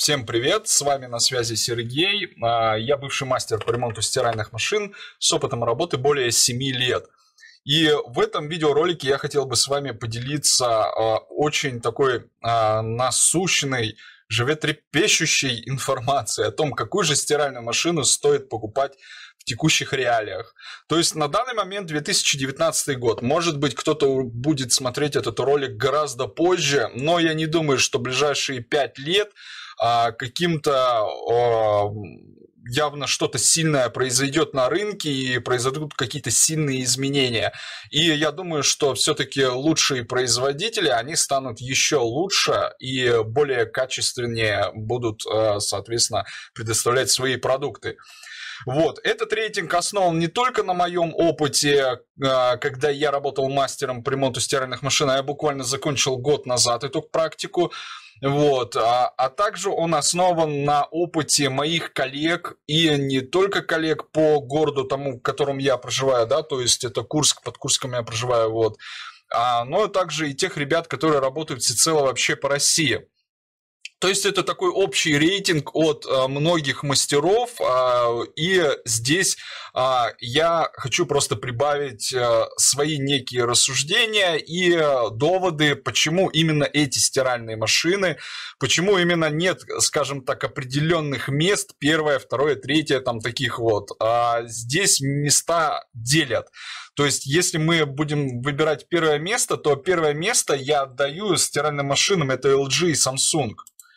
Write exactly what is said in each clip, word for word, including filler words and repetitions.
Всем привет, с вами на связи Сергей. Я бывший мастер по ремонту стиральных машин с опытом работы более семи лет. И в этом видеоролике я хотел бы с вами поделиться очень такой насущной, животрепещущей информацией о том, какую же стиральную машину стоит покупать в текущих реалиях. То есть на данный момент две тысячи девятнадцатый год. Может быть, кто-то будет смотреть этот ролик гораздо позже, но я не думаю, что ближайшие пять лет а, каким-то а, явно что-то сильное произойдет на рынке и произойдут какие-то сильные изменения. И я думаю, что все-таки лучшие производители, они станут еще лучше и более качественнее будут, соответственно, предоставлять свои продукты. Вот. Этот рейтинг основан не только на моем опыте, когда я работал мастером по ремонту стиральных машин, а я буквально закончил год назад эту практику. Вот. А, а также он основан на опыте моих коллег, и не только коллег по городу, тому, в котором я проживаю, да, то есть это Курск, под Курском я проживаю, вот, а, но также и тех ребят, которые работают всецело вообще по России. То есть это такой общий рейтинг от а, многих мастеров, а, и здесь а, я хочу просто прибавить а, свои некие рассуждения и а, доводы, почему именно эти стиральные машины, почему именно нет, скажем так, определенных мест, первое, второе, третье, там таких вот. А здесь места делят. То есть, если мы будем выбирать первое место, то первое место я отдаю стиральным машинам, это эл джи и Samsung.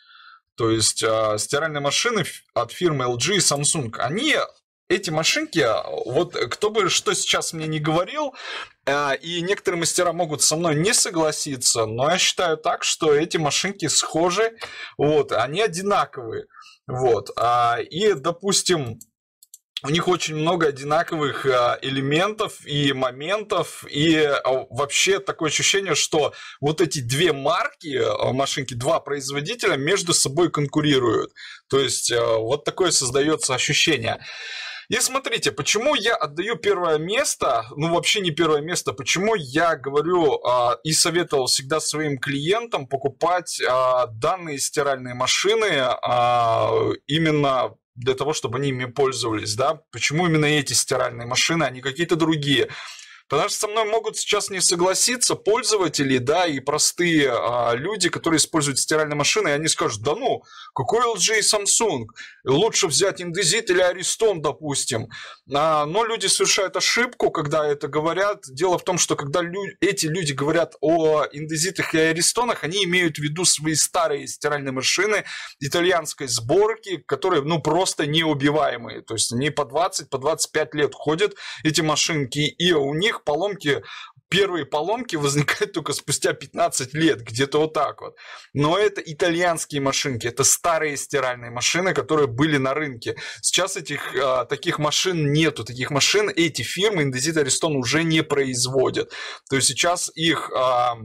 То есть э, стиральные машины от фирмы эл джи и Samsung, они, эти машинки, вот кто бы что сейчас мне не говорил, э, и некоторые мастера могут со мной не согласиться, но я считаю так, что эти машинки схожи, вот, они одинаковые, вот, а, и, допустим, у них очень много одинаковых элементов и моментов, и вообще такое ощущение, что вот эти две марки машинки, два производителя между собой конкурируют. То есть вот такое создается ощущение. И смотрите, почему я отдаю первое место, ну вообще не первое место, почему я говорю а, и советовал всегда своим клиентам покупать а, данные стиральные машины а, именно для того, чтобы они ими пользовались, да? Почему именно эти стиральные машины, а не какие-то другие? Потому что со мной могут сейчас не согласиться пользователи, да, и простые а, люди, которые используют стиральные машины, и они скажут, да ну, какой эл джи и Samsung? Лучше взять Indesit или Ariston, допустим. А, но люди совершают ошибку, когда это говорят. Дело в том, что когда лю- эти люди говорят о Indesit и Ariston, они имеют в виду свои старые стиральные машины итальянской сборки, которые, ну, просто неубиваемые. То есть они по двадцать, по двадцать пять лет ходят, эти машинки, и у них поломки, первые поломки возникают только спустя пятнадцать лет, где-то вот так вот. Но это итальянские машинки, это старые стиральные машины, которые были на рынке. Сейчас этих а, таких машин нету, таких машин эти фирмы Indesit и Ariston уже не производят. То есть сейчас их... А,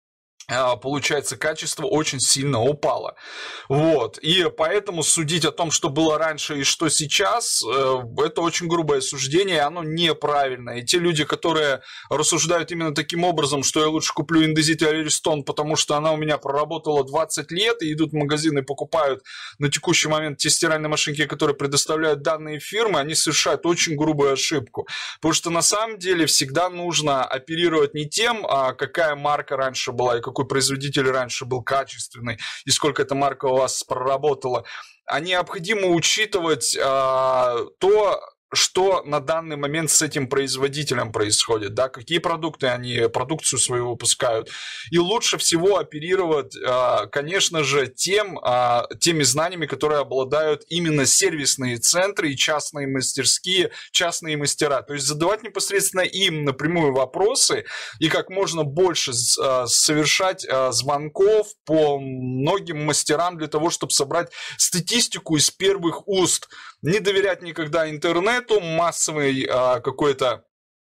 получается, качество очень сильно упало. Вот. И поэтому судить о том, что было раньше и что сейчас, это очень грубое суждение, оно неправильное. И те люди, которые рассуждают именно таким образом, что я лучше куплю Indesit и Ariston, потому что она у меня проработала двадцать лет, и идут в магазин и покупают на текущий момент те стиральные машинки, которые предоставляют данные фирмы, они совершают очень грубую ошибку. Потому что на самом деле всегда нужно оперировать не тем, а какая марка раньше была и какой производитель раньше был качественный, и сколько эта марка у вас проработала, а необходимо учитывать а, то, что на данный момент с этим производителем происходит, да, какие продукты они, продукцию свою выпускают. И лучше всего оперировать, конечно же, тем, теми знаниями, которые обладают именно сервисные центры и частные мастерские, частные мастера. То есть задавать непосредственно им напрямую вопросы и как можно больше совершать звонков по многим мастерам для того, чтобы собрать статистику из первых уст. Не доверять никогда интернету, массовой а, какой-то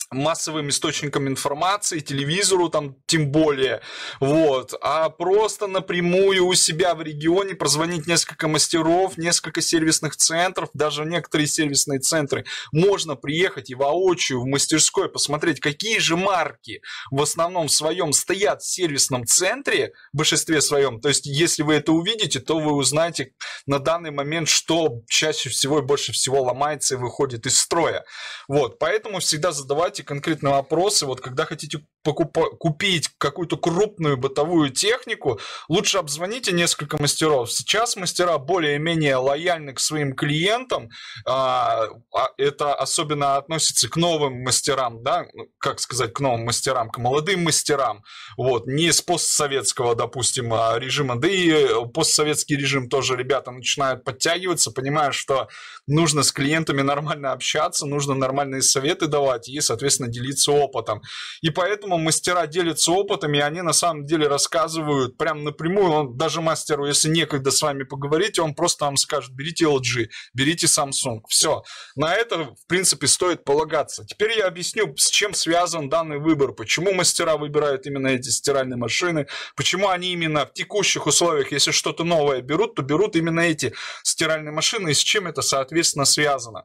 массовым источникам информации, телевизору там тем более, вот, а просто напрямую у себя в регионе прозвонить несколько мастеров, несколько сервисных центров, даже некоторые сервисные центры можно приехать и воочию в мастерской посмотреть, какие же марки в основном своем стоят в сервисном центре, в большинстве своем, то есть если вы это увидите, то вы узнаете на данный момент, что чаще всего и больше всего ломается и выходит из строя, вот, поэтому всегда задавайте конкретные вопросы. Вот когда хотите покупа- купить какую-то крупную бытовую технику, лучше обзвоните несколько мастеров. Сейчас мастера более-менее лояльны к своим клиентам. А, это особенно относится к новым мастерам, да, как сказать, к новым мастерам, к молодым мастерам. Вот, не с постсоветского, допустим, режима, да и постсоветский режим тоже ребята начинают подтягиваться, понимая, что нужно с клиентами нормально общаться, нужно нормальные советы давать и, соответственно, делиться опытом. И поэтому мастера делятся опытом, и они на самом деле рассказывают прям напрямую. Он, даже мастеру, если некогда с вами поговорить, он просто вам скажет: берите эл джи, берите Samsung. Все. На это, в принципе, стоит полагаться. Теперь я объясню, с чем связан данный выбор, почему мастера выбирают именно эти стиральные машины, почему они именно в текущих условиях, если что-то новое берут, то берут именно эти стиральные машины, и с чем это, соответственно, связано.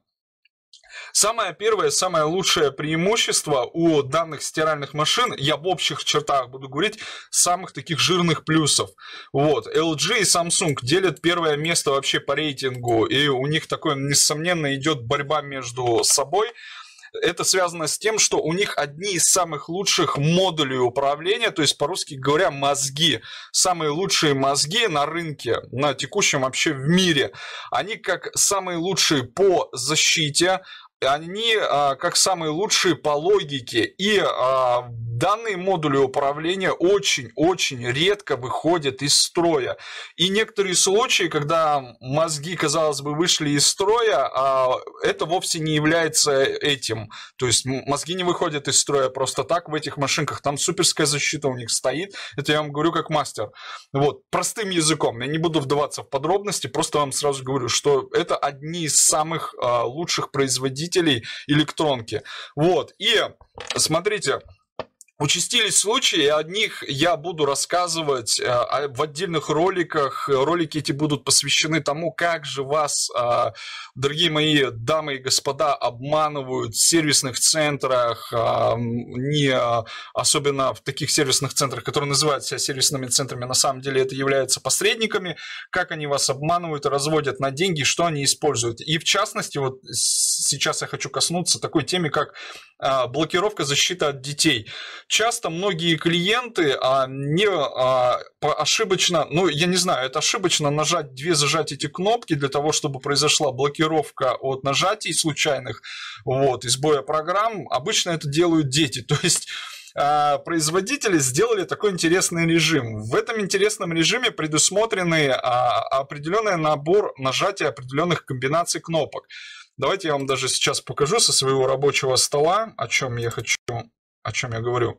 Самое первое, самое лучшее преимущество у данных стиральных машин, я в общих чертах буду говорить, самых таких жирных плюсов. Вот, эл джи и Samsung делят первое место вообще по рейтингу, и у них такое, несомненно, идет борьба между собой. Это связано с тем, что у них одни из самых лучших модулей управления, то есть, по-русски говоря, мозги. Самые лучшие мозги на рынке, на текущем вообще в мире. Они как самые лучшие по защите, они а, как самые лучшие по логике. И а, данные модули управления очень-очень редко выходят из строя. И некоторые случаи, когда мозги, казалось бы, вышли из строя, а, это вовсе не является этим. То есть мозги не выходят из строя просто так в этих машинках. Там суперская защита у них стоит. Это я вам говорю как мастер. Вот, простым языком. Я не буду вдаваться в подробности, просто вам сразу говорю, что это одни из самых а, лучших производителей электронки. Вот. И смотрите, участились случаи, и о них я буду рассказывать э, в отдельных роликах. Ролики эти будут посвящены тому, как же вас, э, дорогие мои дамы и господа, обманывают в сервисных центрах, э, не, э, особенно в таких сервисных центрах, которые называют себя сервисными центрами, на самом деле это являются посредниками, как они вас обманывают и разводят на деньги, что они используют. И в частности, вот сейчас я хочу коснуться такой темы, как э, блокировка защиты от детей. Часто многие клиенты а, не а, ошибочно, ну я не знаю, это ошибочно нажать две, зажать эти кнопки для того, чтобы произошла блокировка от нажатий случайных, вот, и сбоя программ. Обычно это делают дети, то есть а, производители сделали такой интересный режим. В этом интересном режиме предусмотрены а, определенный набор нажатия определенных комбинаций кнопок. Давайте я вам даже сейчас покажу со своего рабочего стола, о чем я хочу. О чем я говорю.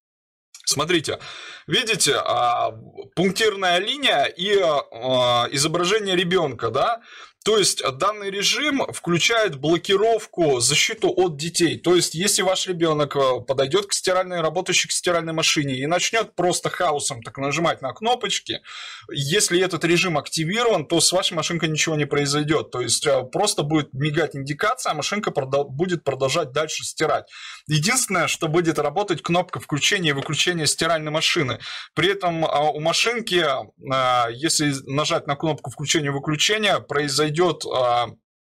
Смотрите, видите, пунктирная линия и изображение ребенка, да? То есть данный режим включает блокировку, защиту от детей. То есть если ваш ребенок подойдет к стиральной, работающей к стиральной машине и начнет просто хаосом так нажимать на кнопочки, если этот режим активирован, то с вашей машинкой ничего не произойдет. То есть просто будет мигать индикация, а машинка будет продолжать дальше стирать. Единственное, что будет работать кнопка включения и выключения стиральной машины. При этом у машинки, если нажать на кнопку включения и выключения, произойдет идет а,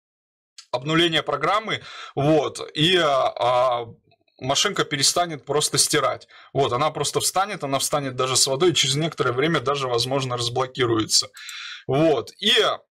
обнуление программы, вот, и а, машинка перестанет просто стирать. Вот, она просто встанет, она встанет даже с водой, и через некоторое время даже, возможно, разблокируется. Вот, и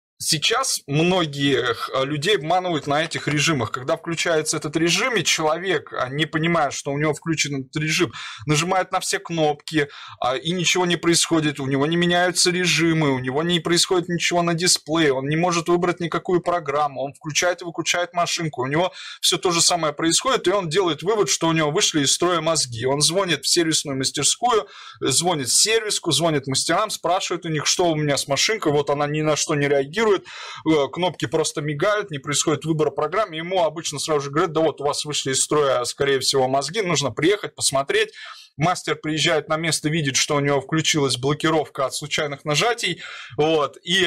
сейчас многих людей обманывают на этих режимах. Когда включается этот режим, и человек, не понимая, что у него включен этот режим, нажимает на все кнопки, и ничего не происходит, у него не меняются режимы, у него не происходит ничего на дисплее, он не может выбрать никакую программу, он включает и выключает машинку, у него все то же самое происходит, и он делает вывод, что у него вышли из строя мозги. Он звонит в сервисную мастерскую, звонит в сервиску, звонит мастерам, спрашивает у них, что у меня с машинкой, вот она ни на что не реагирует, реагирует, кнопки просто мигают, не происходит выбора программ, ему обычно сразу же говорят, да вот у вас вышли из строя, скорее всего, мозги, нужно приехать, посмотреть. Мастер приезжает на место, видит, что у него включилась блокировка от случайных нажатий, вот, и...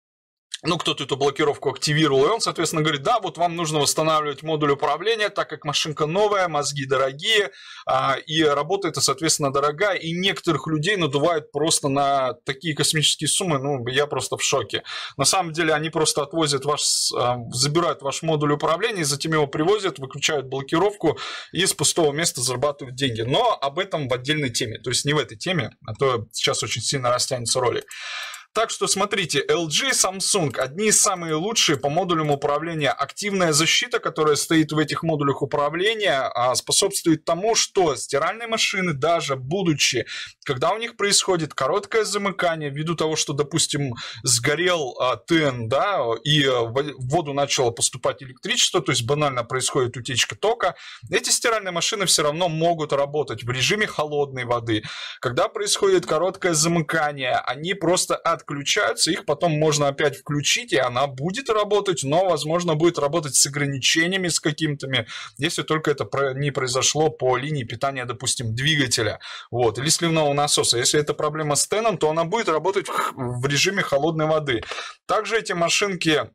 Ну, кто-то эту блокировку активировал, и он, соответственно, говорит, да, вот вам нужно восстанавливать модуль управления, так как машинка новая, мозги дорогие, а, и работа эта, соответственно, дорогая, и некоторых людей надувают просто на такие космические суммы, ну, я просто в шоке. На самом деле, они просто отвозят ваш, забирают ваш модуль управления, затем его привозят, выключают блокировку и с пустого места зарабатывают деньги. Но об этом в отдельной теме, то есть не в этой теме, а то сейчас очень сильно растянется ролик. Так что смотрите, эл джи, Samsung, одни из самых лучших по модулям управления. Активная защита, которая стоит в этих модулях управления, способствует тому, что стиральные машины, даже будучи, когда у них происходит короткое замыкание, ввиду того, что, допустим, сгорел ТЭН, да, и в воду начало поступать электричество, то есть банально происходит утечка тока, эти стиральные машины все равно могут работать в режиме холодной воды. Когда происходит короткое замыкание, они просто от отключаются, их потом можно опять включить, и она будет работать, но, возможно, будет работать с ограничениями с какими-то, если только это не произошло по линии питания, допустим, двигателя, вот, или сливного насоса. Если это проблема с ТЭНом, то она будет работать в режиме холодной воды. Также эти машинки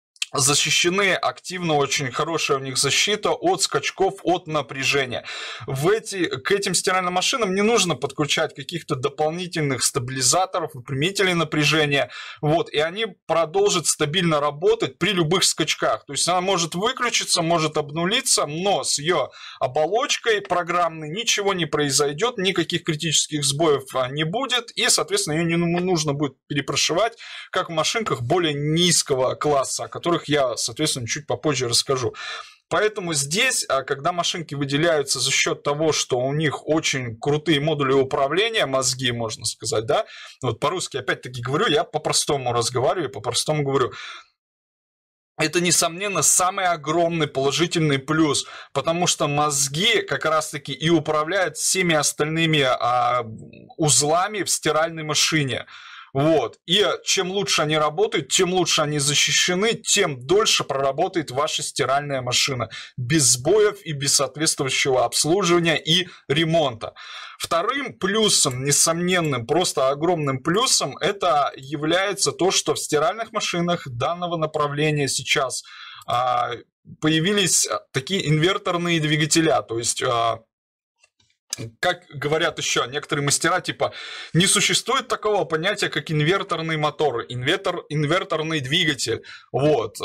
защищены активно, очень хорошая у них защита от скачков, от напряжения. В эти, к этим стиральным машинам не нужно подключать каких-то дополнительных стабилизаторов, выпрямителей напряжения, вот, и они продолжат стабильно работать при любых скачках. То есть она может выключиться, может обнулиться, но с ее оболочкой программной ничего не произойдет, никаких критических сбоев не будет, и, соответственно, ее не нужно будет перепрошивать, как в машинках более низкого класса, о которых я, соответственно, чуть попозже расскажу. Поэтому здесь, когда машинки выделяются за счет того, что у них очень крутые модули управления, мозги, можно сказать, да, вот по-русски опять-таки говорю, я по-простому разговариваю, по-простому говорю. Это, несомненно, самый огромный положительный плюс, потому что мозги как раз-таки и управляют всеми остальными а, узлами в стиральной машине. Вот. И чем лучше они работают, тем лучше они защищены, тем дольше проработает ваша стиральная машина. Без сбоев и без соответствующего обслуживания и ремонта. Вторым плюсом, несомненным, просто огромным плюсом, это является то, что в стиральных машинах данного направления сейчас а, появились такие инверторные двигателя, то есть... А, как говорят еще некоторые мастера, типа, не существует такого понятия, как инверторный мотор, инвертор, инверторный двигатель. Вот.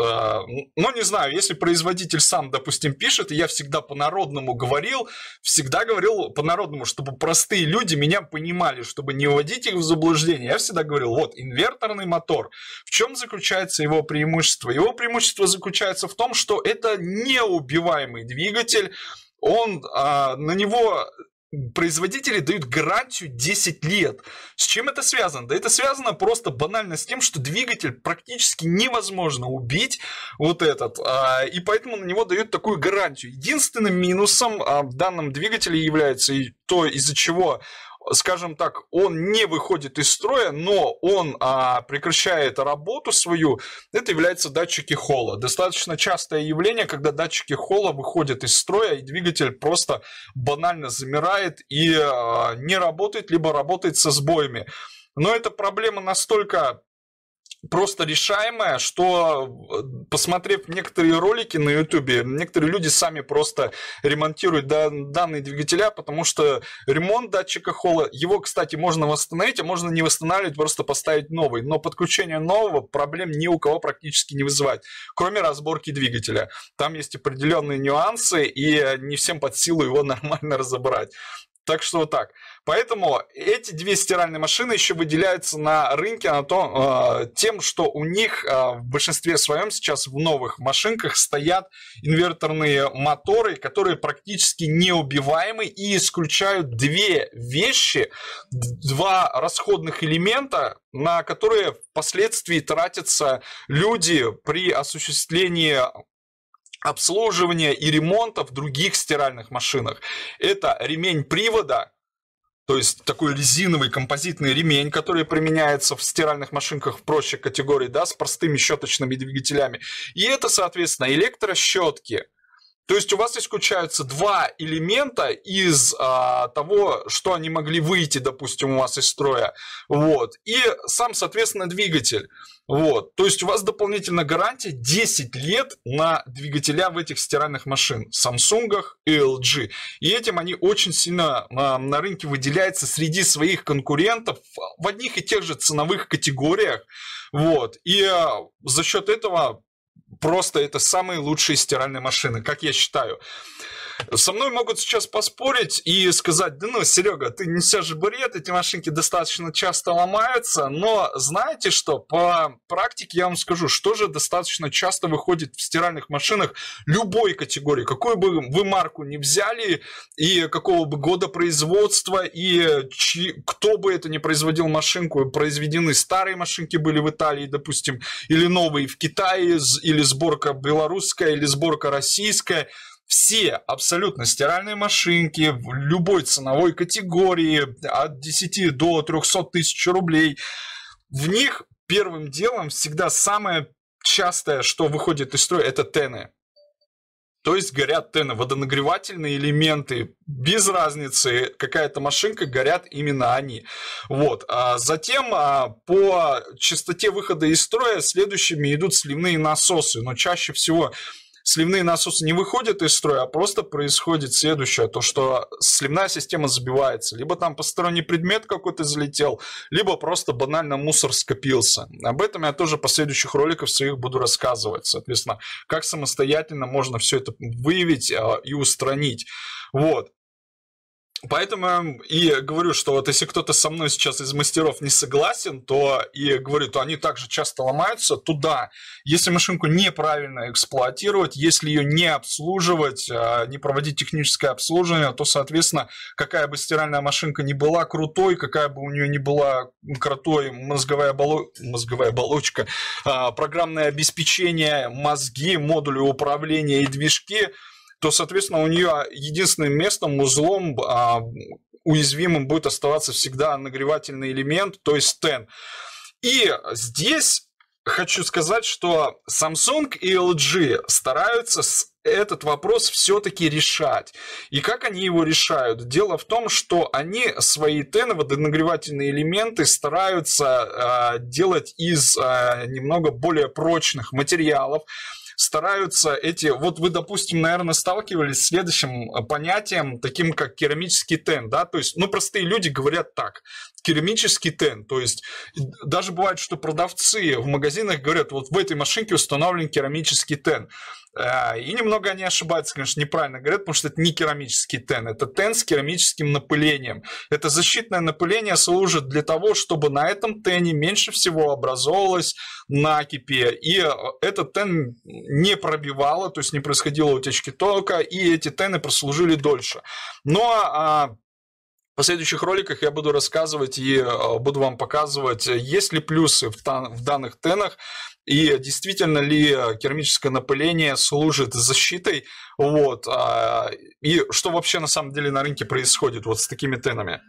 Но не знаю, если производитель сам, допустим, пишет, и я всегда по-народному говорил, всегда говорил по-народному, чтобы простые люди меня понимали, чтобы не вводить их в заблуждение. Я всегда говорил, вот, инверторный мотор. В чем заключается его преимущество? Его преимущество заключается в том, что это неубиваемый двигатель, он, а, на него... Производители дают гарантию десять лет. С чем это связано? Да это связано просто банально с тем, что двигатель практически невозможно убить, вот этот, и поэтому на него дают такую гарантию. Единственным минусом в данном двигателе является и то, из-за чего, скажем так, он не выходит из строя, но он а, прекращает работу свою, это является датчики холла. Достаточно частое явление, когда датчики холла выходят из строя, и двигатель просто банально замирает и а, не работает, либо работает со сбоями. Но эта проблема настолько... просто решаемая, что, посмотрев некоторые ролики на ютубе, некоторые люди сами просто ремонтируют данные двигателя, потому что ремонт датчика холла, его, кстати, можно восстановить, а можно не восстанавливать, просто поставить новый, но подключение нового проблем ни у кого практически не вызывает, кроме разборки двигателя. Там есть определенные нюансы, и не всем под силу его нормально разобрать. Так что вот так. Поэтому эти две стиральные машины еще выделяются на рынке на то, э, тем, что у них э, в большинстве своем сейчас в новых машинках стоят инверторные моторы, которые практически неубиваемы и исключают две вещи, два расходных элемента, на которые впоследствии тратятся люди при осуществлении обслуживания и ремонта в других стиральных машинах. Это ремень привода, то есть такой резиновый композитный ремень, который применяется в стиральных машинках в проще категории, да, с простыми щеточными двигателями. И это, соответственно, электрощетки. То есть у вас исключаются два элемента из а, того, что они могли выйти, допустим, у вас из строя. Вот. И сам, соответственно, двигатель. Вот. То есть у вас дополнительная гарантия десять лет на двигателя в этих стиральных машин. Samsung и эл джи. И этим они очень сильно а, на рынке выделяются среди своих конкурентов в одних и тех же ценовых категориях. Вот. И а, за счет этого... Просто это самые лучшие стиральные машины, как я считаю. Со мной могут сейчас поспорить и сказать: да ну, Серега, ты несешь бред, эти машинки достаточно часто ломаются. Но знаете что, по практике я вам скажу, что же достаточно часто выходит в стиральных машинах любой категории. Какую бы вы марку ни взяли, и какого бы года производства, и чьи, кто бы это ни производил машинку, произведены старые машинки были в Италии, допустим, или новые в Китае, или сборка белорусская, или сборка российская. Все абсолютно стиральные машинки в любой ценовой категории от десяти до трёхсот тысяч рублей. В них первым делом всегда самое частое, что выходит из строя, это тены. То есть горят тены, водонагревательные элементы, без разницы, какая-то машинка, горят именно они. Вот. А затем а, по частоте выхода из строя следующими идут сливные насосы, но чаще всего... Сливные насосы не выходят из строя, а просто происходит следующее, то что сливная система забивается. Либо там посторонний предмет какой-то залетел, либо просто банально мусор скопился. Об этом я тоже в последующих роликах своих буду рассказывать. Соответственно, как самостоятельно можно все это выявить и устранить. Вот. Поэтому и говорю, что вот если кто-то со мной сейчас из мастеров не согласен, то и говорю, то они также часто ломаются, то да, если машинку неправильно эксплуатировать, если ее не обслуживать, не проводить техническое обслуживание, то, соответственно, какая бы стиральная машинка ни была крутой, какая бы у нее ни была крутой мозговая, оболо... мозговая оболочка, программное обеспечение, мозги, модули управления и движки, то, соответственно, у нее единственным местом, узлом а, уязвимым будет оставаться всегда нагревательный элемент, то есть тен. И здесь хочу сказать, что Samsung и эл джи стараются этот вопрос все-таки решать. И как они его решают? Дело в том, что они свои тены, водонагревательные элементы, стараются а, делать из а, немного более прочных материалов, стараются эти... Вот вы, допустим, наверное, сталкивались с следующим понятием, таким как керамический тен, да, то есть, ну, простые люди говорят так, керамический тен, то есть, даже бывает, что продавцы в магазинах говорят, вот в этой машинке установлен керамический тен. И немного они ошибаются, конечно, неправильно говорят, потому что это не керамический тен, это тен с керамическим напылением. Это защитное напыление служит для того, чтобы на этом тене меньше всего образовалось накипи, и этот тен не пробивало, то есть не происходило утечки тока, и эти тены прослужили дольше. Но а, в последующих роликах я буду рассказывать и а, буду вам показывать, есть ли плюсы в, тан в данных тенах, и действительно ли керамическое напыление служит защитой, вот, а, и что вообще на самом деле на рынке происходит вот с такими тенами.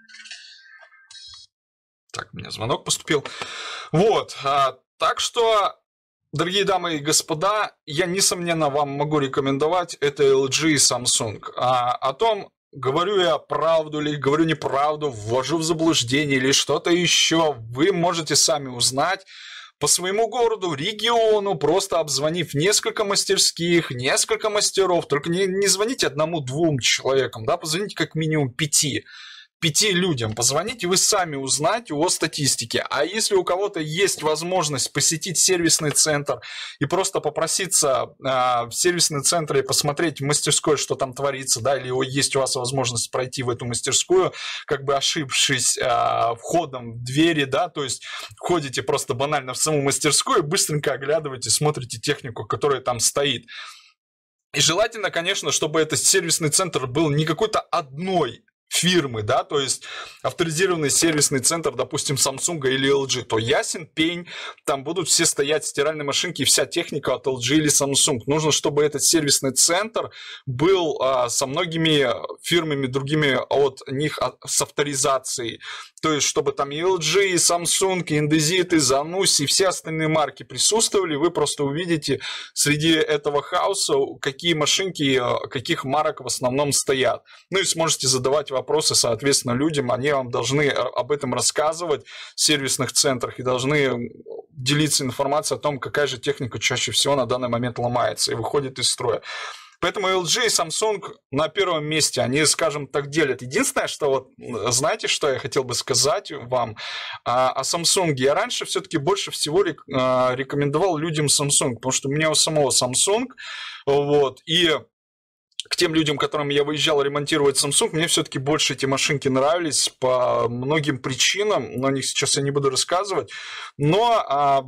Так, у меня звонок поступил. Вот, а, так что, дорогие дамы и господа, я, несомненно, вам могу рекомендовать это эл джи и Samsung. А, о том, говорю я правду или говорю неправду, ввожу в заблуждение или что-то еще, вы можете сами узнать по своему городу, региону, просто обзвонив несколько мастерских, несколько мастеров. Только не, не звоните одному-двум человекам, да, позвоните как минимум пяти. Пяти людям позвонить, и вы сами узнаете о статистике. А если у кого-то есть возможность посетить сервисный центр и просто попроситься э, в сервисный центр и посмотреть в мастерской, что там творится, да, или есть у вас возможность пройти в эту мастерскую, как бы ошибшись э, входом в двери, да, то есть ходите просто банально в саму мастерскую, быстренько оглядываете, смотрите технику, которая там стоит. И желательно, конечно, чтобы этот сервисный центр был не какой-то одной фирмы, да, то есть авторизированный сервисный центр, допустим, Samsung или эл джи, то ясен пень, там будут все стоять стиральные машинки и вся техника от эл джи или Samsung. Нужно, чтобы этот сервисный центр был а, со многими фирмами другими от них а, с авторизацией. То есть, чтобы там и эл джи, и Samsung, и Indesit, и Zanussi, и все остальные марки присутствовали, вы просто увидите среди этого хаоса, какие машинки, каких марок в основном стоят. Ну и сможете задавать вопросы, соответственно, людям, они вам должны об этом рассказывать в сервисных центрах и должны делиться информацией о том, какая же техника чаще всего на данный момент ломается и выходит из строя. Поэтому эл джи и Samsung на первом месте, они, скажем так, делят. Единственное, что вот, знаете, что я хотел бы сказать вам о Samsung? Я раньше все-таки больше всего рекомендовал людям Samsung, потому что у меня у самого Samsung, вот, и к тем людям, которым я выезжал ремонтировать Samsung, мне все-таки больше эти машинки нравились по многим причинам, но о них сейчас я не буду рассказывать, но а,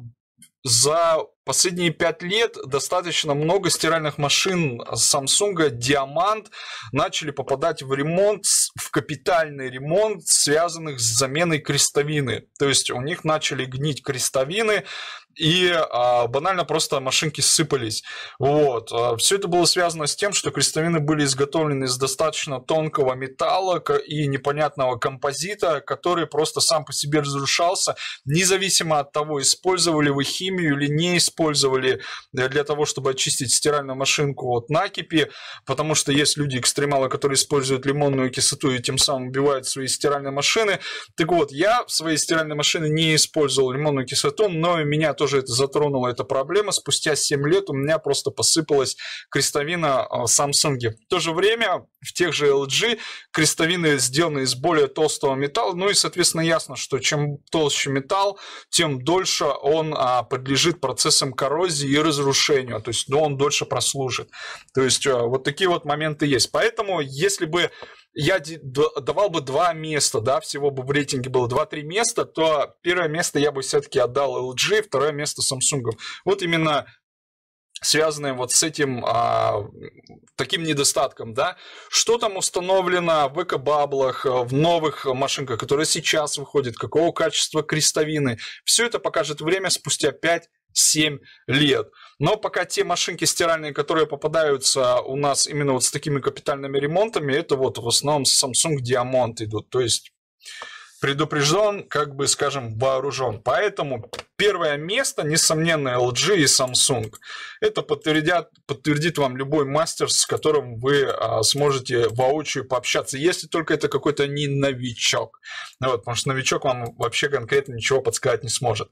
за последние пять лет достаточно много стиральных машин Samsung Diamant начали попадать в ремонт, в капитальный ремонт, связанных с заменой крестовины. То есть у них начали гнить крестовины, и а, банально просто машинки сыпались. Вот. Все это было связано с тем, что крестовины были изготовлены из достаточно тонкого металла и непонятного композита, который просто сам по себе разрушался, независимо от того, использовали вы химию или не использовали для того, чтобы очистить стиральную машинку от накипи, потому что есть люди-экстремалы, которые используют лимонную кислоту и тем самым убивают свои стиральные машины. Так вот, я в своей стиральной машине не использовал лимонную кислоту, но меня тоже тоже это затронула эта проблема. Спустя семь лет у меня просто посыпалась крестовина в Samsung. В то же время в тех же эл джи крестовины сделаны из более толстого металла. Ну и, соответственно, ясно, что чем толще металл, тем дольше он а, подлежит процессам коррозии и разрушению. То есть, ну, он дольше прослужит. То есть, а, вот такие вот моменты есть. Поэтому, если бы я давал бы два места, да, всего бы в рейтинге было два-три места, то первое место я бы все-таки отдал эл джи, второе место Samsung. Вот именно связанное вот с этим а, таким недостатком, да. Что там установлено в экобаблах, в новых машинках, которые сейчас выходят, какого качества крестовины, все это покажет время спустя пять-семь лет. Но пока те машинки стиральные, которые попадаются у нас именно вот с такими капитальными ремонтами, это вот в основном Samsung Diamant идут. То есть предупрежден, как бы, скажем, вооружен. Поэтому первое место, несомненно, эл джи и Samsung. Это подтвердят, подтвердит вам любой мастер, с которым вы а, сможете воочию пообщаться, если только это какой-то не новичок. Вот, потому что новичок вам вообще конкретно ничего подсказать не сможет.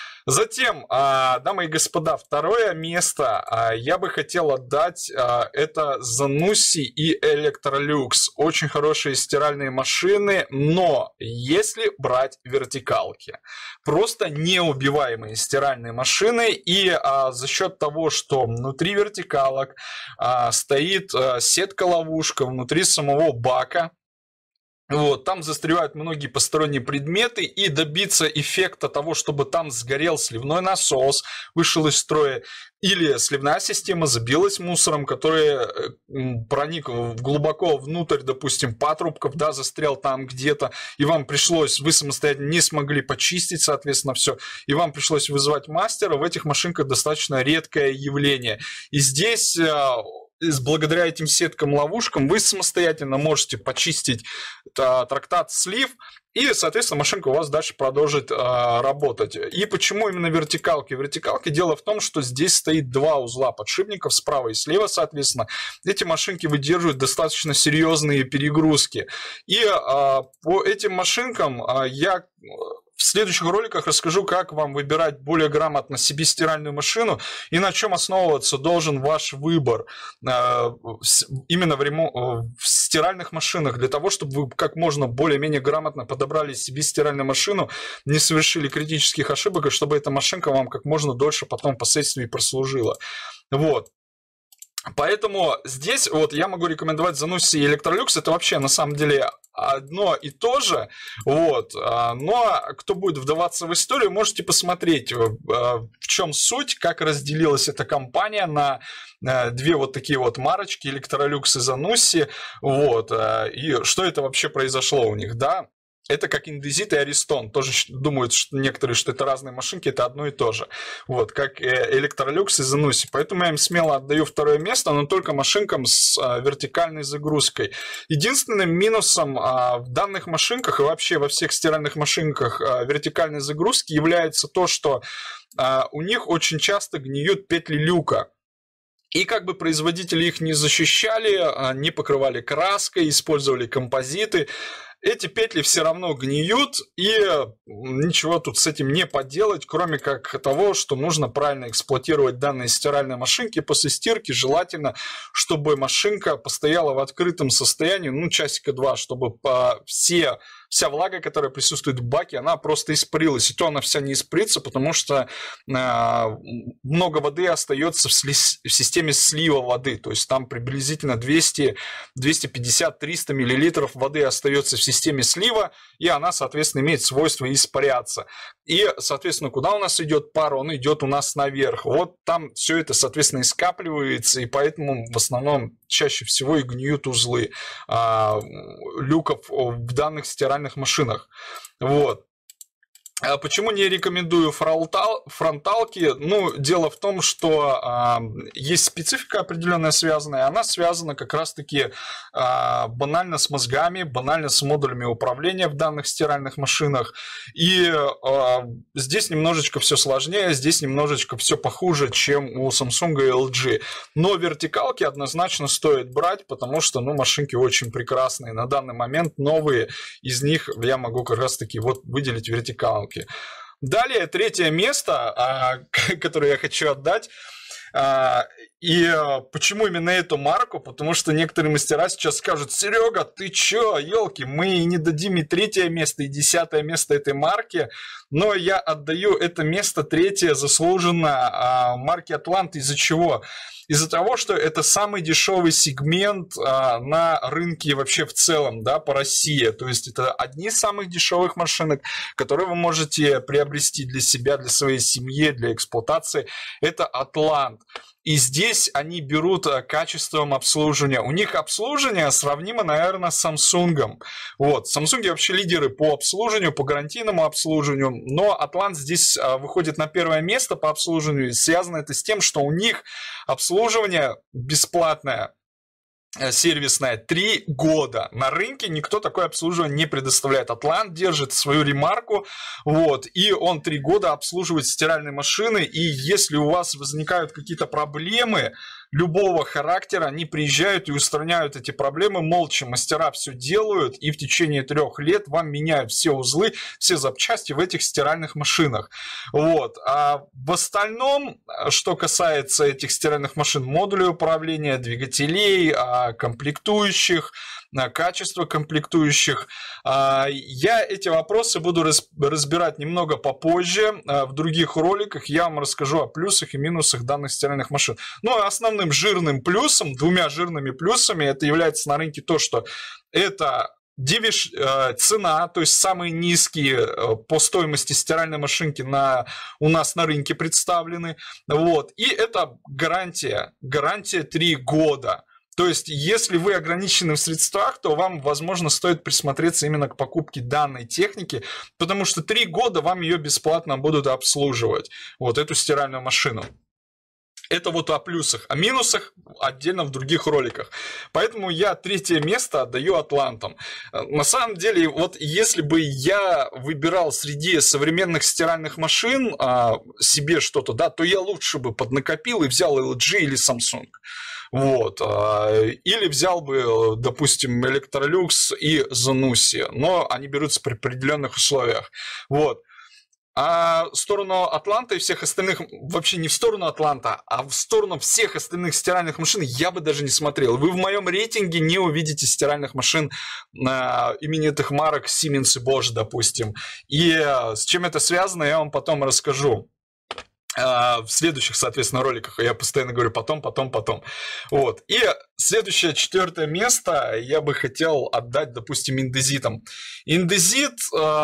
Затем, дамы и господа, второе место я бы хотел отдать, это Zanussi и Electrolux. Очень хорошие стиральные машины, но если брать вертикалки, просто неубиваемые стиральные машины, и за счет того, что внутри вертикалок стоит сетка-ловушка внутри самого бака, вот, там застревают многие посторонние предметы, и добиться эффекта того, чтобы там сгорел сливной насос, вышел из строя, или сливная система забилась мусором, который проник глубоко внутрь, допустим, патрубков, да, застрял там где-то, и вам пришлось, вы самостоятельно не смогли почистить, соответственно, все, и вам пришлось вызывать мастера. В этих машинках достаточно редкое явление. И здесь благодаря этим сеткам-ловушкам вы самостоятельно можете почистить а, трактат слив, и, соответственно, машинка у вас дальше продолжит а, работать. И почему именно вертикалки? Вертикалки, дело в том, что здесь стоит два узла подшипников, справа и слева, соответственно. Эти машинки выдерживают достаточно серьезные перегрузки. И а, по этим машинкам а, я в следующих роликах расскажу, как вам выбирать более грамотно себе стиральную машину и на чем основываться должен ваш выбор именно в, ремонт, в стиральных машинах, для того, чтобы вы как можно более-менее грамотно подобрали себе стиральную машину, не совершили критических ошибок, и чтобы эта машинка вам как можно дольше потом впоследствии прослужила. Вот. Поэтому здесь вот я могу рекомендовать Zanussi и Electrolux. Это вообще на самом деле одно и то же, вот, но кто будет вдаваться в историю, можете посмотреть, в чем суть, как разделилась эта компания на две вот такие вот марочки, Electrolux и Zanussi, вот, и что это вообще произошло у них, да. Это как индезит и Аристон. Тоже думают, что некоторые, что это разные машинки, это одно и то же. Вот, как Electrolux и Zanussi. Поэтому я им смело отдаю второе место, но только машинкам с вертикальной загрузкой. Единственным минусом в данных машинках и вообще во всех стиральных машинках вертикальной загрузки является то, что у них очень часто гниют петли люка. И как бы производители их не защищали, не покрывали краской, использовали композиты, эти петли все равно гниют, и ничего тут с этим не поделать, кроме как того, что нужно правильно эксплуатировать данные стиральные машинки. После стирки желательно, чтобы машинка постояла в открытом состоянии, ну, часика два, чтобы по все... вся влага, которая присутствует в баке, она просто испарилась. И то она вся не испарится, потому что э, много воды остается в, сли... в системе слива воды. То есть там приблизительно двести, двести пятьдесят, триста миллилитров воды остается в системе слива, и она, соответственно, имеет свойство испаряться. И, соответственно, куда у нас идет пар? Он идет у нас наверх. Вот там все это, соответственно, и скапливается, и поэтому в основном чаще всего и гниют узлы э, люков в данных стиральных машинах. Вот. А почему не рекомендую фронтал, фронталки? Ну, дело в том, что э, есть специфика определенная связанная, она связана как раз-таки э, банально с мозгами, банально с модулями управления в данных стиральных машинах. И э, здесь немножечко все сложнее, здесь немножечко все похуже, чем у Samsung и эл джи. Но вертикалки однозначно стоит брать, потому что, ну, машинки очень прекрасные. На данный момент новые из них я могу как раз-таки вот выделить вертикалки. Далее, третье место, которое я хочу отдать. И почему именно эту марку? Потому что некоторые мастера сейчас скажут: Серега, ты чё, елки, мы не дадим и третье место, и десятое место этой марки. Но я отдаю это место третье заслуженно марке Атлант. Из-за чего? Из-за того, что это самый дешевый сегмент а, на рынке вообще в целом, да, по России. То есть это одни из самых дешевых машинок, которые вы можете приобрести для себя, для своей семьи, для эксплуатации. Это Атлант. И здесь они берут качеством обслуживания. У них обслуживание сравнимо, наверное, с Samsung. Вот. Samsung вообще лидеры по обслуживанию, по гарантийному обслуживанию. Но Атлант здесь выходит на первое место по обслуживанию. И связано это с тем, что у них обслуживание бесплатное, сервисная, три года. На рынке никто такое обслуживание не предоставляет. Атлант держит свою ремарку, вот, и он три года обслуживает стиральные машины, и если у вас возникают какие-то проблемы любого характера, они приезжают и устраняют эти проблемы молча. Мастера все делают, и в течение трех лет вам меняют все узлы, все запчасти в этих стиральных машинах. Вот. А в остальном, что касается этих стиральных машин, модулей управления, двигателей, комплектующих, качество комплектующих, я эти вопросы буду разбирать немного попозже. В других роликах я вам расскажу о плюсах и минусах данных стиральных машин. Но основным жирным плюсом, двумя жирными плюсами, это является на рынке то, что это Дивиш, э, цена, то есть самые низкие э, по стоимости стиральной машинки на, у нас на рынке представлены. Вот. И это гарантия, гарантия три года. То есть, если вы ограничены в средствах, то вам, возможно, стоит присмотреться именно к покупке данной техники, потому что три года вам ее бесплатно будут обслуживать, вот эту стиральную машину. Это вот о плюсах, о минусах отдельно в других роликах. Поэтому я третье место отдаю Атлантам. На самом деле, вот если бы я выбирал среди современных стиральных машин а, себе что-то, да, то я лучше бы поднакопил и взял эл джи или Samsung. Вот. Или взял бы, допустим, Electrolux и Zanussi, но они берутся при определенных условиях. Вот. А в сторону Атланта и всех остальных, вообще не в сторону Атланта, а в сторону всех остальных стиральных машин я бы даже не смотрел. Вы в моем рейтинге не увидите стиральных машин а, именитых марок Siemens и Bosch, допустим. И а, с чем это связано, я вам потом расскажу. в следующих, соответственно, роликах. Я постоянно говорю потом, потом, потом. Вот. И следующее, четвертое место я бы хотел отдать, допустим, индезитам. Индезит...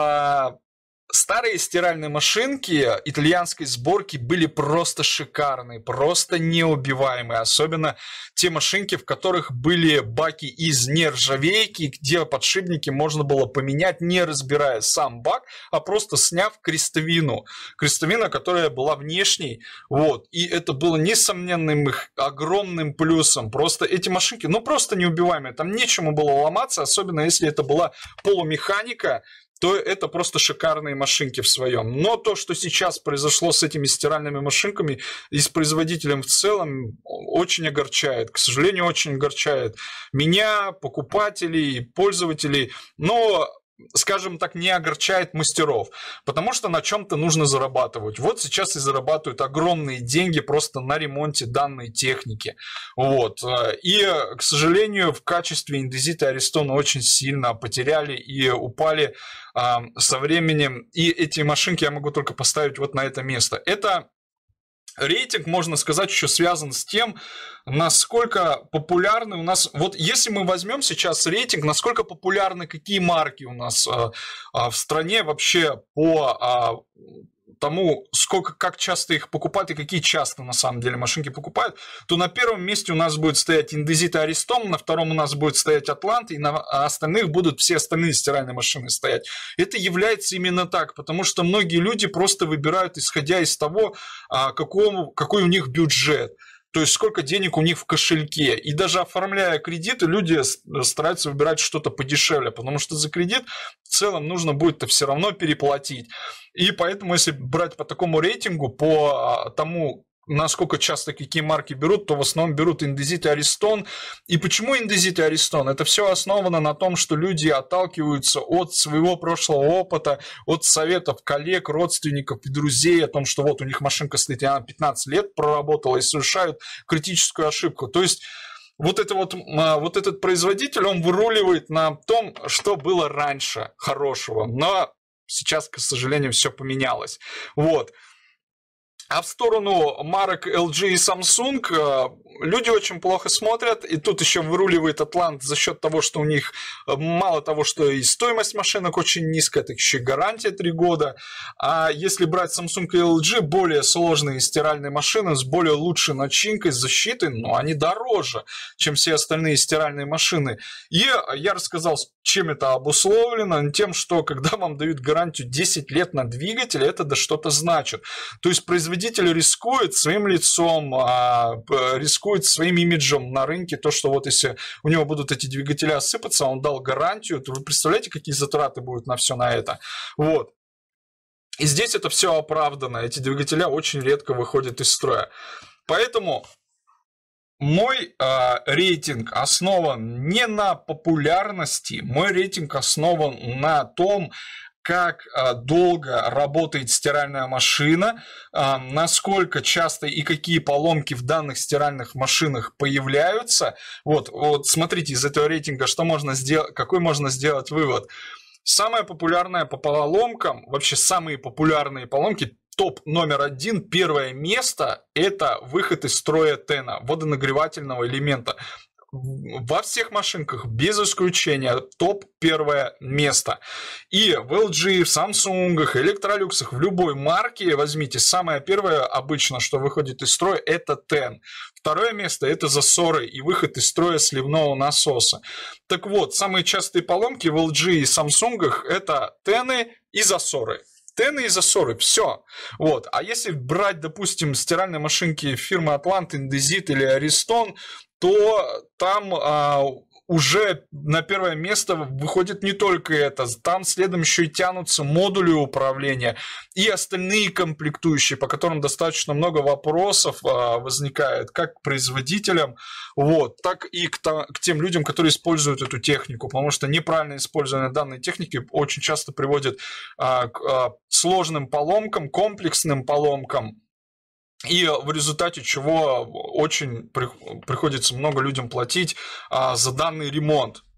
Старые стиральные машинки итальянской сборки были просто шикарные, просто неубиваемые. Особенно те машинки, в которых были баки из нержавейки, где подшипники можно было поменять, не разбирая сам бак, а просто сняв крестовину. Крестовина, которая была внешней. Вот. И это было несомненным их огромным плюсом. Просто эти машинки, ну просто неубиваемые. Там нечему было ломаться, особенно если это была полумеханика, то это просто шикарные машинки в своем. Но то, что сейчас произошло с этими стиральными машинками и с производителем в целом, очень огорчает. К сожалению, очень огорчает меня, покупателей, пользователей. Но, скажем так, не огорчает мастеров, потому что на чем-то нужно зарабатывать. Вот сейчас и зарабатывают огромные деньги просто на ремонте данной техники. Вот. И, к сожалению, в качестве индезита и Аристона очень сильно потеряли и упали а, со временем. И эти машинки я могу только поставить вот на это место. Это рейтинг, можно сказать, еще связан с тем, насколько популярны у нас... Вот если мы возьмем сейчас рейтинг, насколько популярны какие марки у нас а, а, в стране вообще по... А, тому, сколько, как часто их покупают и какие часто на самом деле машинки покупают, то на первом месте у нас будет стоять Индезит и Аристон, на втором у нас будет стоять Атлант, и на остальных будут все остальные стиральные машины стоять. Это является именно так, потому что многие люди просто выбирают, исходя из того, какому, какой у них бюджет. То есть, сколько денег у них в кошельке. И даже оформляя кредиты, люди стараются выбирать что-то подешевле, потому что за кредит в целом нужно будет-то все равно переплатить. И поэтому, если брать по такому рейтингу, по тому, насколько часто какие марки берут, то в основном берут Индезит и Аристон. И почему Индезит и Аристон? Это все основано на том, что люди отталкиваются от своего прошлого опыта, от советов коллег, родственников и друзей о том, что вот у них машинка стоит, и она пятнадцать лет проработала, и совершают критическую ошибку. То есть вот, это вот, вот этот производитель, он выруливает на том, что было раньше хорошего. Но сейчас, к сожалению, все поменялось. Вот. А в сторону марок эл джи и Samsung люди очень плохо смотрят, и тут еще выруливает Атлант за счет того, что у них мало того, что и стоимость машинок очень низкая, так еще и гарантия три года. А если брать Samsung и эл джи, более сложные стиральные машины с более лучшей начинкой, защитой, но они дороже, чем все остальные стиральные машины. И я рассказал, чем это обусловлено, тем, что когда вам дают гарантию десять лет на двигатель, это да что-то значит. То есть производитель рискует своим лицом, рискует своим имиджем на рынке, то, что вот если у него будут эти двигатели осыпаться, он дал гарантию, то вы представляете, какие затраты будут на все на это. Вот. И здесь это все оправдано, эти двигатели очень редко выходят из строя. Поэтому мой э, рейтинг основан не на популярности, мой рейтинг основан на том, как э, долго работает стиральная машина, э, насколько часто и какие поломки в данных стиральных машинах появляются. Вот, вот смотрите, из этого рейтинга что можно сделать, какой можно сделать вывод. Самая популярная по поломкам, вообще самые популярные поломки, топ номер один, первое место, это выход из строя тена, водонагревательного элемента. Во всех машинках, без исключения, топ первое место. И в эл джи, в Samsung, Electrolux, в любой марке возьмите, самое первое обычно, что выходит из строя, это тен. Второе место – это засоры и выход из строя сливного насоса. Так вот, самые частые поломки в эл джи и Samsung – это тены и засоры. Тены и засоры, все. Вот. А если брать, допустим, стиральные машинки фирмы Атлант, Индезит или Аристон, то там а, уже на первое место выходит не только это, там следом еще и тянутся модули управления и остальные комплектующие, по которым достаточно много вопросов а, возникает как к производителям, вот, так и к, к тем людям, которые используют эту технику, потому что неправильное использование данной техники очень часто приводит а, к а, сложным поломкам, комплексным поломкам. И в результате чего очень при, приходится много людям платить а, за данный ремонт.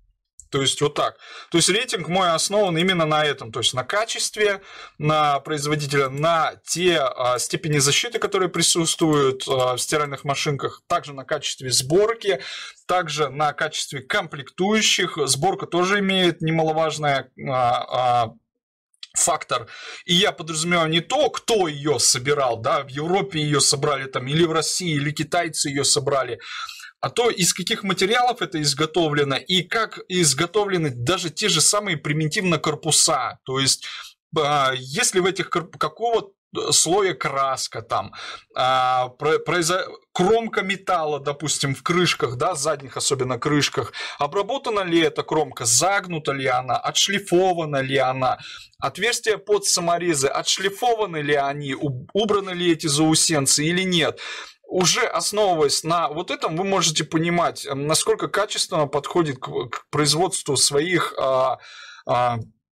То есть вот так. То есть рейтинг мой основан именно на этом, то есть на качестве, на производителя, на те а, степени защиты, которые присутствуют а, в стиральных машинках, также на качестве сборки, также на качестве комплектующих. Сборка тоже имеет немаловажное а, а, фактор. И я подразумеваю не то, кто ее собирал, да, в Европе ее собрали там, или в России, или китайцы ее собрали, а то, из каких материалов это изготовлено и как изготовлены даже те же самые примитивно корпуса. То есть, если в этих какого слоя краска там, кромка металла, допустим, в крышках, да, задних особенно крышках, обработана ли эта кромка, загнута ли она, отшлифована ли она, отверстия под саморезы, отшлифованы ли они, убраны ли эти заусенцы или нет. Уже основываясь на вот этом, вы можете понимать, насколько качественно подходит к, к производству своих а, а,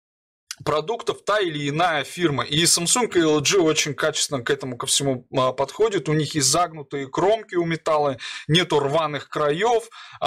продуктов та или иная фирма. И Samsung и эл джи очень качественно к этому ко всему подходят. У них есть загнутые кромки у металла, нету рваных краев,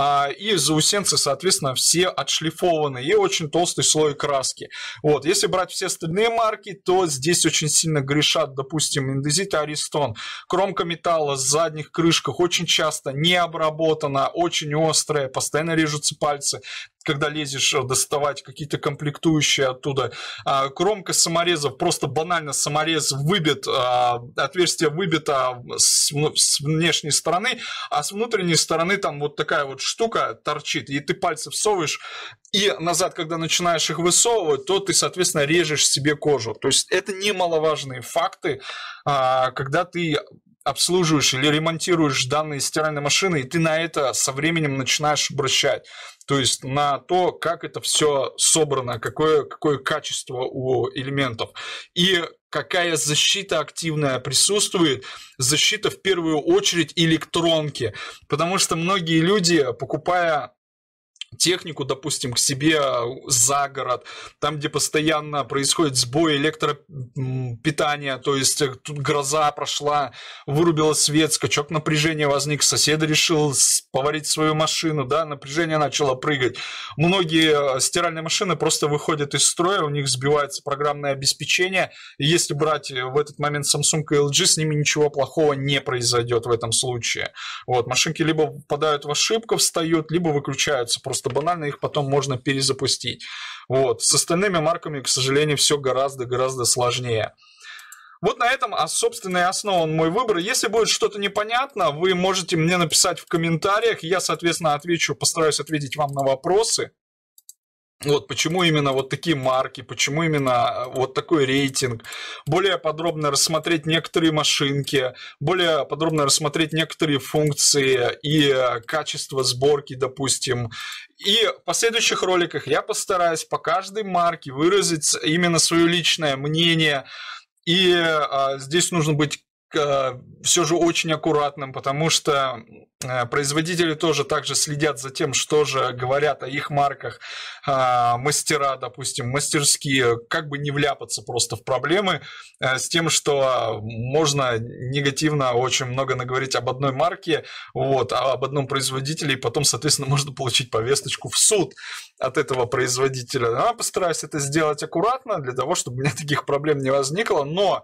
и заусенцы, соответственно, все отшлифованы, и очень толстый слой краски. Вот. Если брать все остальные марки, то здесь очень сильно грешат, допустим, Индезит и Аристон. Кромка металла с задних крышках очень часто не обработана, очень острая, постоянно режутся пальцы, когда лезешь доставать какие-то комплектующие оттуда. Кромка саморезов, просто банально саморез выбит, отверстие выбито с внешней стороны, а с внутренней стороны там вот такая вот штука торчит, и ты пальцы всовываешь, и назад, когда начинаешь их высовывать, то ты, соответственно, режешь себе кожу. То есть это немаловажные факты, когда ты обслуживаешь или ремонтируешь данные стиральной машины, и ты на это со временем начинаешь обращать. То есть на то, как это все собрано, какое, какое качество у элементов. И какая защита активная присутствует. Защита в первую очередь электронки. Потому что многие люди, покупая технику, допустим, к себе за город, там, где постоянно происходит сбой электропитания, то есть тут гроза прошла, вырубила свет, скачок напряжения возник, сосед решил поварить свою машину, да, напряжение начало прыгать. Многие стиральные машины просто выходят из строя, у них сбивается программное обеспечение, и если брать в этот момент Samsung и эл джи, с ними ничего плохого не произойдет в этом случае. Вот, машинки либо попадают в ошибку, встают, либо выключаются, просто банально их потом можно перезапустить. Вот. С остальными марками, к сожалению, все гораздо-гораздо сложнее. Вот на этом, а, собственно, и основан мой выбор. Если будет что-то непонятно, вы можете мне написать в комментариях. Я, соответственно, отвечу, постараюсь ответить вам на вопросы. Вот почему именно вот такие марки, почему именно вот такой рейтинг, более подробно рассмотреть некоторые машинки, более подробно рассмотреть некоторые функции и качество сборки, допустим. И в последующих роликах я постараюсь по каждой марке выразить именно свое личное мнение. И а, здесь нужно быть все же очень аккуратным, потому что производители тоже также следят за тем, что же говорят о их марках мастера, допустим, мастерские, как бы не вляпаться просто в проблемы с тем, что можно негативно очень много наговорить об одной марке, вот, об одном производителе, и потом, соответственно, можно получить повесточку в суд от этого производителя. Я постараюсь это сделать аккуратно, для того, чтобы у меня таких проблем не возникло, но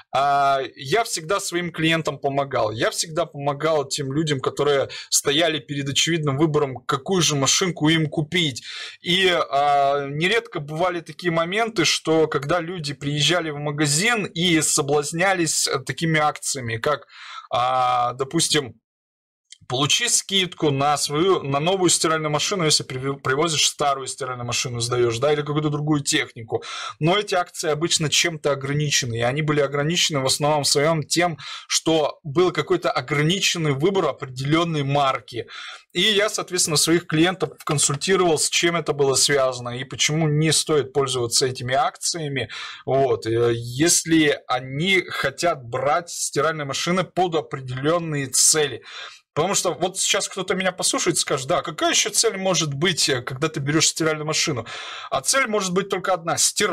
я всегда своим клиентам помогал. Я всегда помогал тем людям, которые стояли перед очевидным выбором, какую же машинку им купить. И а, нередко бывали такие моменты, что когда люди приезжали в магазин и соблазнялись такими акциями, как, а, допустим, получи скидку на свою, на новую стиральную машину, если привозишь старую стиральную машину, сдаешь, да, или какую-то другую технику. Но эти акции обычно чем-то ограничены, и они были ограничены в основном своем тем, что был какой-то ограниченный выбор определенной марки. И я, соответственно, своих клиентов консультировал, с чем это было связано и почему не стоит пользоваться этими акциями. Вот. Если они хотят брать стиральные машины под определенные цели. Потому что вот сейчас кто-то меня послушает и скажет, да, какая еще цель может быть, когда ты берешь стиральную машину? А цель может быть только одна – стирать.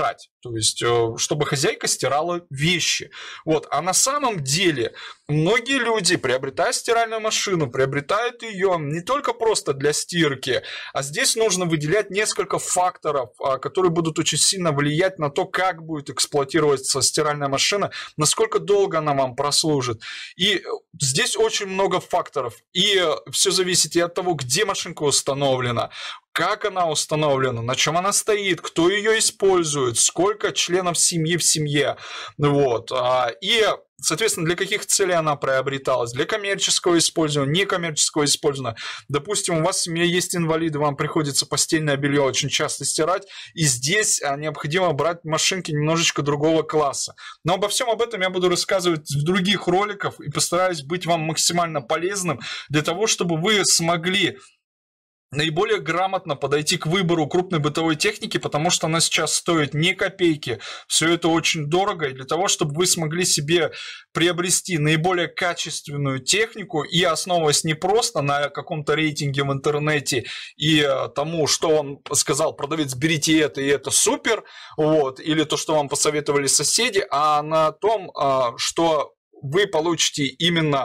То есть, чтобы хозяйка стирала вещи. Вот. А на самом деле, многие люди, приобретая стиральную машину, приобретают ее не только просто для стирки, а здесь нужно выделять несколько факторов, которые будут очень сильно влиять на то, как будет эксплуатироваться стиральная машина, насколько долго она вам прослужит. И здесь очень много факторов. И все зависит и от того, где машинка установлена, как она установлена, на чем она стоит, кто ее использует, сколько членов семьи в семье. Вот. И, соответственно, для каких целей она приобреталась. Для коммерческого использования, некоммерческого использования. Допустим, у вас в семье есть инвалиды, вам приходится постельное белье очень часто стирать, и здесь необходимо брать машинки немножечко другого класса. Но обо всем об этом я буду рассказывать в других роликах и постараюсь быть вам максимально полезным для того, чтобы вы смогли наиболее грамотно подойти к выбору крупной бытовой техники, потому что она сейчас стоит ни копейки, все это очень дорого, и для того, чтобы вы смогли себе приобрести наиболее качественную технику и основываясь не просто на каком-то рейтинге в интернете и тому, что он сказал продавец, берите это и это супер, вот, или то, что вам посоветовали соседи, а на том, что вы получите именно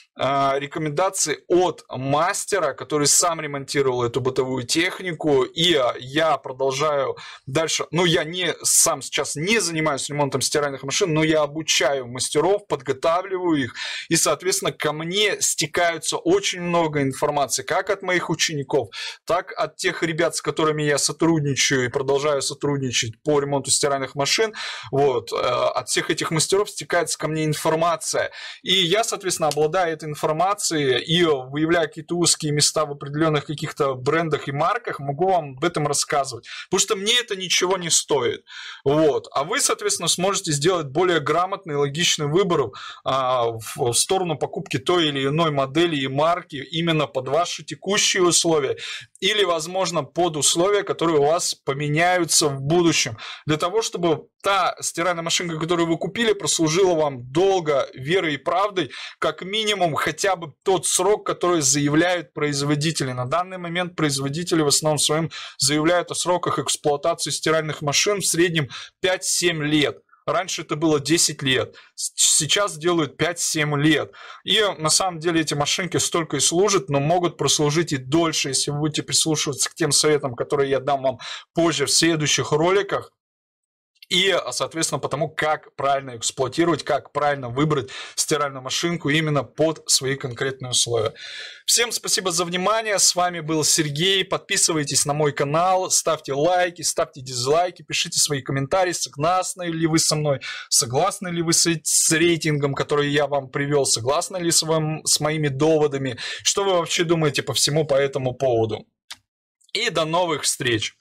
рекомендации от мастера, который сам ремонтировал эту бытовую технику, и я продолжаю дальше, ну я не сам сейчас не занимаюсь ремонтом стиральных машин, но я обучаю мастеров, подготавливаю их, и соответственно ко мне стекаются очень много информации, как от моих учеников, так от тех ребят, с которыми я сотрудничаю и продолжаю сотрудничать по ремонту стиральных машин, вот, от всех этих мастеров стекается ко мне информация, и я, соответственно, обладаю этой информации и выявляя какие-то узкие места в определенных каких-то брендах и марках, могу вам об этом рассказывать. Потому что мне это ничего не стоит. Вот. А вы, соответственно, сможете сделать более грамотный и логичный выбор а, в сторону покупки той или иной модели и марки именно под ваши текущие условия или, возможно, под условия, которые у вас поменяются в будущем. Для того, чтобы та стиральная машинка, которую вы купили, прослужила вам долго, верой и правдой, как минимум хотя бы тот срок, который заявляют производители. На данный момент производители в основном своем заявляют о сроках эксплуатации стиральных машин в среднем пять-семь лет. Раньше это было десять лет, сейчас делают пять-семь лет. И на самом деле эти машинки столько и служат, но могут прослужить и дольше, если вы будете прислушиваться к тем советам, которые я дам вам позже в следующих роликах. И, соответственно, потому как правильно эксплуатировать, как правильно выбрать стиральную машинку именно под свои конкретные условия. Всем спасибо за внимание. С вами был Сергей. Подписывайтесь на мой канал, ставьте лайки, ставьте дизлайки, пишите свои комментарии, согласны ли вы со мной, согласны ли вы с, с рейтингом, который я вам привел, согласны ли с, вам, с моими доводами, что вы вообще думаете по всему по этому поводу. И до новых встреч!